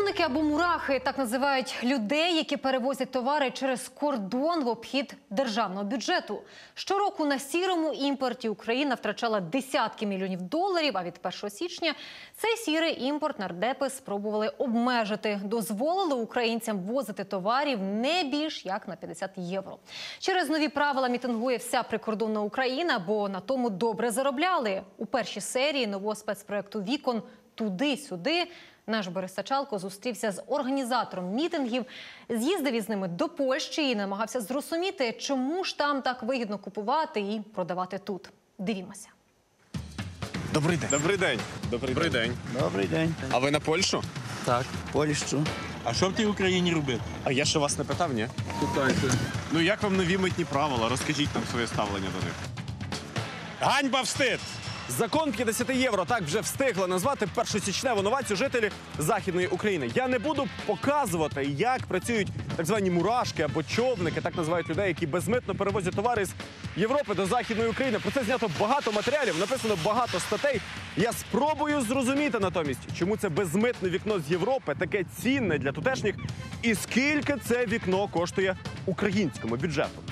Човники або мурахи – так називають людей, які перевозять товари через кордон в обхід державного бюджету. Щороку на сірому імпорті Україна втрачала десятки мільйонів доларів, а від 1 січня цей сірий імпорт нардепи спробували обмежити. Дозволили українцям ввозити товарів не більш як на 50 євро. Через нові правила мітингує вся прикордонна Україна, бо на тому добре заробляли. У першій серії нового спецпроекту «Вікон» «Туди-сюди» наш Борис Сачалко зустрівся з організатором мітингів, з'їздив із ними до Польщі і намагався зрозуміти, чому ж там так вигідно купувати і продавати тут. Дивімося. Добрий день. Добрий день. Добрий день. Добрий день. А ви на Польщу? Так, Польщу. А що в тій Україні робити? А я ще вас не питав, ні? Питайте. Ну як вам нові митні правила? Розкажіть нам своє ставлення до них. Ганьба, встид! Закон 50 євро так вже встигли назвати першосічневу новацію жителі Західної України. Я не буду показувати, як працюють так звані мурашки або човники, так називають людей, які безмитно перевозять товари з Європи до Західної України. Про це знято багато матеріалів, написано багато статей. Я спробую зрозуміти натомість, чому це безмитне вікно з Європи таке цінне для тутешніх і скільки це вікно коштує українському бюджету.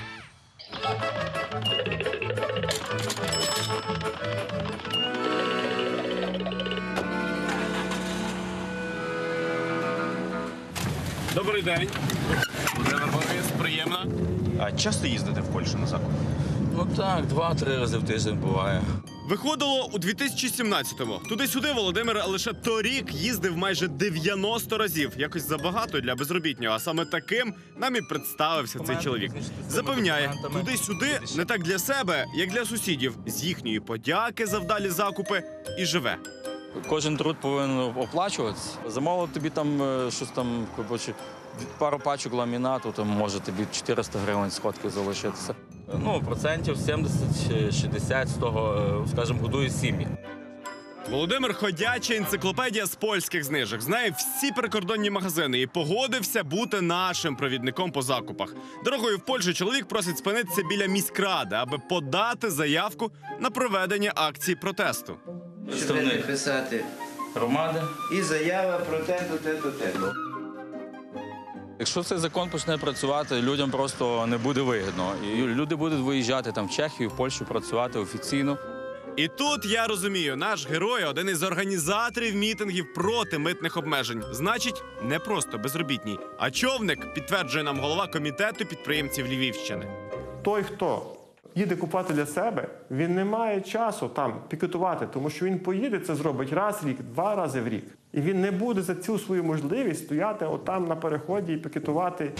Добрий день. Володимир Борис, приємно. А часто їздите в Польщу на закуп? Ну так, 2-3 рази в тиждень буває. Виходило у 2017-му. Туди-сюди Володимир лише торік їздив майже 90 разів. Якось забагато для безробітнього. А саме таким нам і представився цей чоловік. Запевняє, туди-сюди не так для себе, як для сусідів. З їхньої подяки за вдалі закупи і живе. Кожен труд повинен оплачуватися. Замовили тобі там щось там, коротше, пару пачок ламінату, там може тобі 400 гривень сходки залишитися. Ну, процентів 70-60 з того, скажімо, годує сім'ї. Володимир – ходяча енциклопедія з польських знижок. Знає всі прикордонні магазини і погодився бути нашим провідником по закупах. Дорогою в Польщу чоловік просить спинитися біля міськради, аби подати заявку на проведення акції протесту. Щоб написати Громади. і заява про те-то, те-то, те-то. Якщо цей закон почне працювати, людям просто не буде вигідно. І люди будуть виїжджати там в Чехію, в Польщу працювати офіційно. І тут, я розумію, наш герой – один із організаторів мітингів проти митних обмежень. Значить, не просто безробітній, а човник, підтверджує нам голова комітету підприємців Львівщини. Той, хто їде купувати для себе, він не має часу там пікетувати, тому що він поїде, це зробить раз в рік, 2 рази в рік. І він не буде за цю свою можливість стояти отам на переході і пікетувати.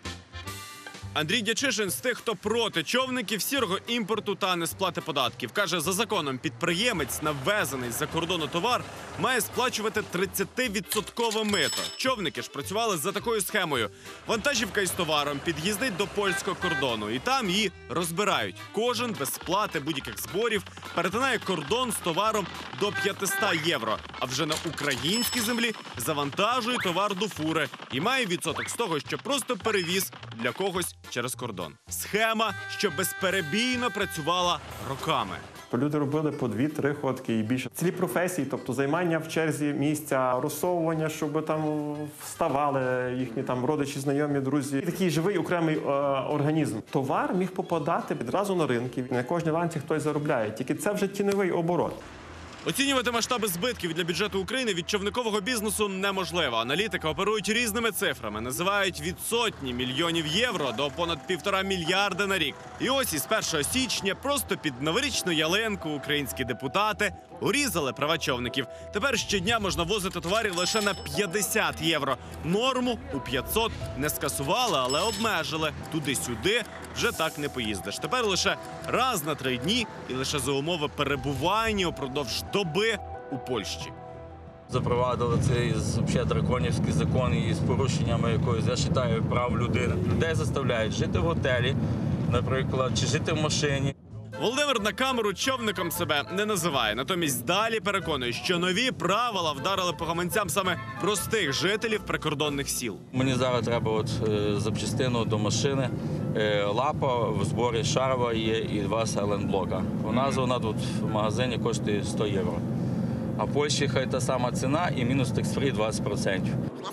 Андрій Дячишин з тих, хто проти човників, сірого імпорту та несплати податків. Каже, за законом підприємець на ввезений з-за кордону товар має сплачувати 30% мито. Човники ж працювали за такою схемою. Вантажівка із товаром під'їздить до польського кордону і там її розбирають. Кожен без сплати будь-яких зборів перетинає кордон з товаром до 500 євро. А вже на українській землі завантажує товар до фури і має відсоток з того, що просто перевіз для когось через кордон. Схема, що безперебійно працювала роками. Люди робили по 2-3 ходки і більше. Цілі професії, тобто займання в черзі місця, розсовування, щоб там вставали їхні там родичі, знайомі, друзі. Такий живий окремий організм. Товар міг попадати відразу на ринки. На кожній ланці хтось заробляє. Тільки це вже тіньовий оборот. Оцінювати масштаби збитків для бюджету України від човникового бізнесу неможливо. Аналітики оперують різними цифрами. Називають від сотні мільйонів євро до понад 1,5 мільярда на рік. І ось із 1 січня просто під новорічну ялинку українські депутати урізали права човників. Тепер щодня можна возити товарів лише на 50 євро. Норму у 500 не скасували, але обмежили. Туди-сюди вже так не поїздиш. Тепер лише раз на 3 дні і лише за умови перебування упродовж доби у Польщі. Запровадили цей взагалі драконівський закон із порушеннями якоїсь, я вважаю, прав людини. Людей заставляють жити в готелі, наприклад, чи жити в машині. Володимир на камеру човником себе не називає. Натомість далі переконує, що нові правила вдарили по гаманцям саме простих жителів прикордонних сіл. Мені зараз треба запчастину до машини, лапа, в зборі шарова є і 2 селенблока. У нас вона тут в магазині коштує 100 євро. А в Польщі хай та сама ціна і мінус текстфрі 20%.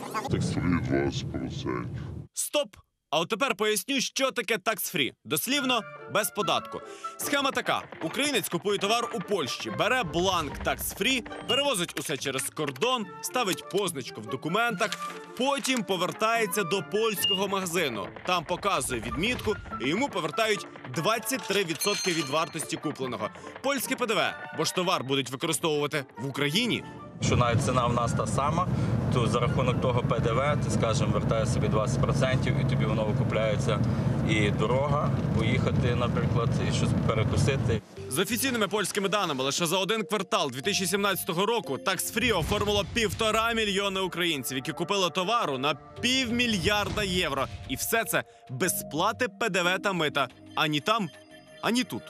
Стоп! А от тепер поясню, що таке tax-free. Дослівно, без податку. Схема така. Українець купує товар у Польщі, бере бланк tax-free, перевозить усе через кордон, ставить позначку в документах, потім повертається до польського магазину. Там показує відмітку, і йому повертають 23% від вартості купленого. Польське ПДВ, бо ж товар будуть використовувати в Україні. Що навіть ціна в нас та сама, то за рахунок того ПДВ, ти, скажімо, вертаєш собі 20% і тобі воно викупляється і дорога, поїхати, наприклад, і щось перекусити. З офіційними польськими даними, лише за один квартал 2017 року tax-free оформило 1,5 мільйона українців, які купили товару на півмільярда євро. І все це без сплати ПДВ та мита. Ані там, ані тут.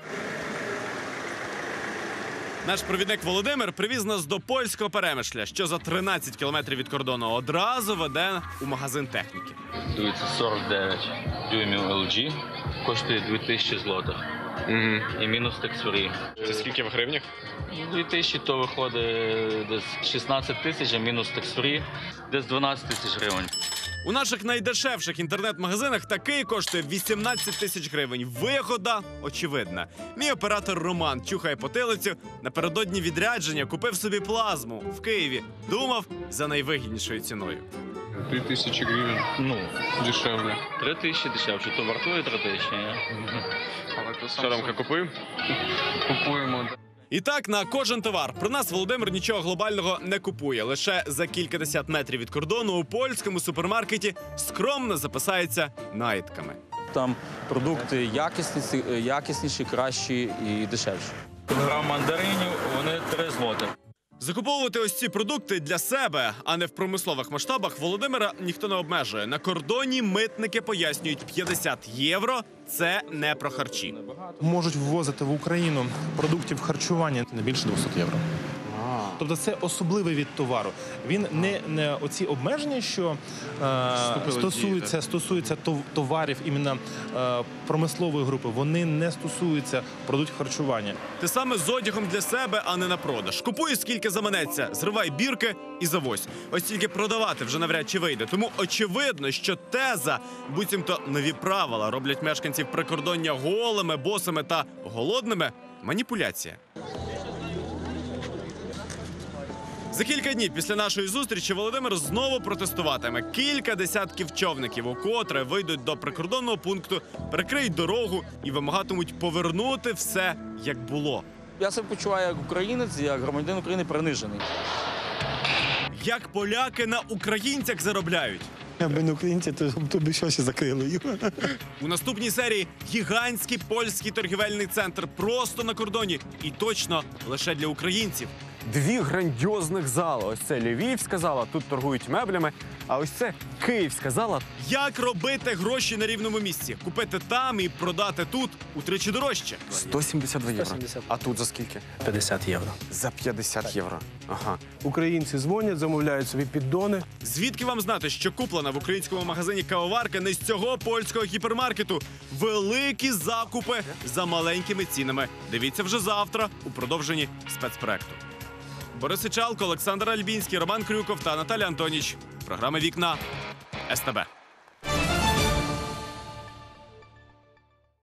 Наш провідник Володимир привіз нас до польського Перемишля, що за 13 кілометрів від кордону одразу веде у магазин техніки. Дивіться, 49 дюймів LG, коштує 2000 злотих. І мінус текстфрі. Це скільки в гривнях? 2000 то виходить десь 16 тисяч, а мінус текстфрі десь 12 тисяч гривень. У наших найдешевших інтернет-магазинах такий коштує 18 тисяч гривень. Вигода очевидна. Мій оператор Роман чухає потилицю. Напередодні відрядження купив собі плазму в Києві. Думав, за найвигіднішою ціною. 3000 гривень Ну, дешевле. 3000 дешевше, то вартує 3000, ні? Що Ромка купив? Купуємо. І так, на кожен товар. Про нас Володимир нічого глобального не купує. Лише за кількадесят метрів від кордону у польському супермаркеті скромно записається наїдками. Там продукти якісніші, кращі і дешевші. Кілограм мандаринів, вони 3 злоти. Закуповувати ось ці продукти для себе, а не в промислових масштабах, Володимира ніхто не обмежує. На кордоні митники пояснюють, 50 євро – це не про харчі. Можуть ввозити в Україну продуктів харчування не більше 200 євро. Тобто це особливий від товару. Він не оці обмеження, що стосуються товарів іменно промислової групи, вони не стосуються продуктів харчування. Те саме з одягом для себе, а не на продаж. Купуй скільки заманеться, зривай бірки і завозь. Ось тільки продавати вже навряд чи вийде. Тому очевидно, що теза, буцімто нові правила роблять мешканців прикордоння голими, босими та голодними – маніпуляція. За кілька днів після нашої зустрічі Володимир знову протестуватиме. Кілька десятків човників, укотре вийдуть до прикордонного пункту, перекриють дорогу і вимагатимуть повернути все, як було. Я себе почуваю як українець, як громадянин України принижений. Як поляки на українцях заробляють? Аби не українці, то би щось закрили їх. У наступній серії гігантський польський торгівельний центр просто на кордоні. І точно лише для українців. Дві грандіозних зали. Ось це Львівська зала, тут торгують меблями, а ось це Київська зала. Як робити гроші на рівному місці? Купити там і продати тут утричі дорожче. 172 євро. А тут за скільки? 50 євро. За 50 євро. Ага. Українці дзвонять, замовляють собі піддони. Звідки вам знати, що куплена в українському магазині кавоварка не з цього польського гіпермаркету? Великі закупи за маленькими цінами. Дивіться вже завтра у продовженні спецпроекту. Борис Ічалко, Олександр Альбінський, Роман Крюков та Наталя Антоніч. Програма «Вікна» СТБ.